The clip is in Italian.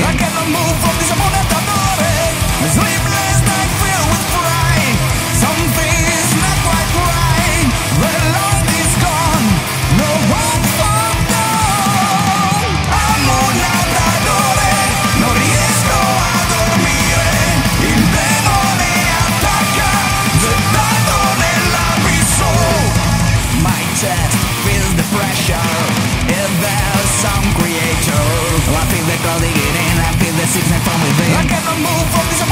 I cannot move from this Ammunatadore. Sleepless night filled with pride. Something is not quite right. The light is gone. No one for now. Ammunatadore, non riesco a dormire. Il demone attacca, gettato nell'abisso. My chest feels the pressure. If there's some creator, I feel the cold digging in, I feel the sickness from within. I cannot move from this